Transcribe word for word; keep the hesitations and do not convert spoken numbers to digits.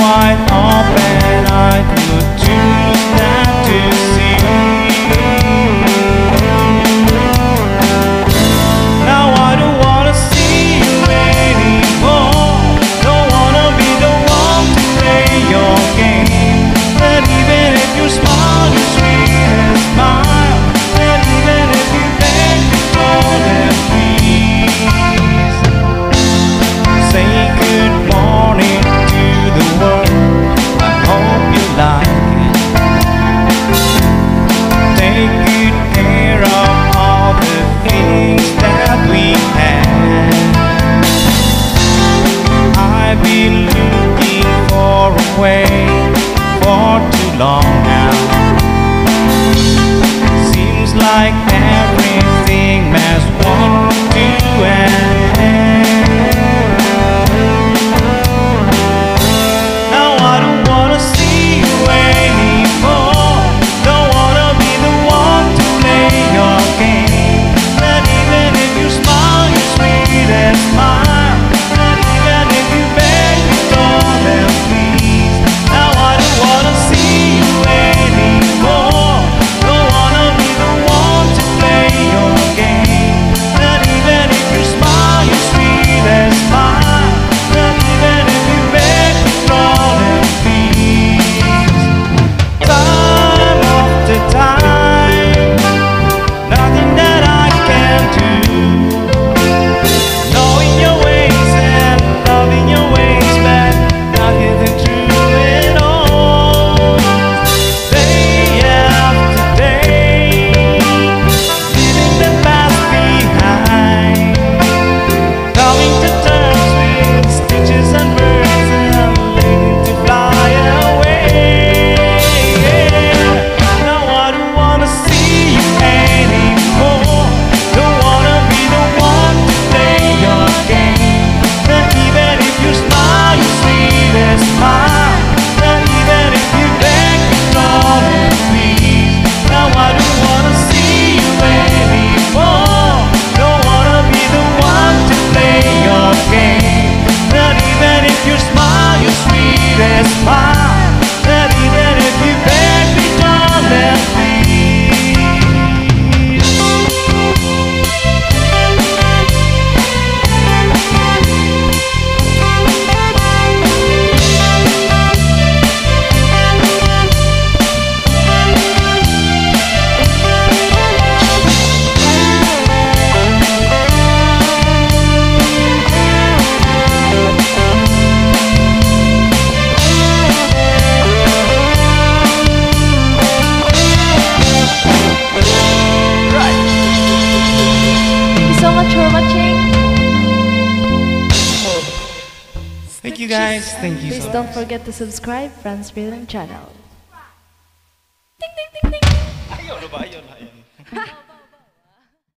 wide open, I could choose not to see. Now I don't wanna see you anymore. Don't wanna be the one to play your game. But even if you smile, your sweetest smile, and even if you beg me for them, please say good morning to the world. I hope you like it. Take good care of all the things that we had. I've been looking for a way for too long now. Seems like everything must want to end. Now I don't wanna see you anymore. Don't wanna be the one to play your game. Not even if you smile your sweetest smile. Not even if you beg me, darling, please. Now I don't wanna see you anymore. Don't wanna be the one to play your game. Not even if you smile your sweetest smile. Not even if you beg me, darling, please. Time after time, nothing that I can do. Knowing your ways and loving your ways, but not getting through it all. Day after day, leaving the past behind. Coming to terms with stitches and birds and learning to fly away. Now I don't wanna see you anymore. Don't wanna be the one to play your game. Not even if you smile your sweetest smile. Not even if you beg me, darling, please. Now I don't wanna see you anymore. Don't wanna be the one to play your game. Not even if you smile your sweetest smile. Not even if you beg me, darling, please. Thank you so much for watching. Thank you guys. Thank you Please so don't much. forget to subscribe Franz Rhythm channel. Ayun na ba? Ayun, ayun.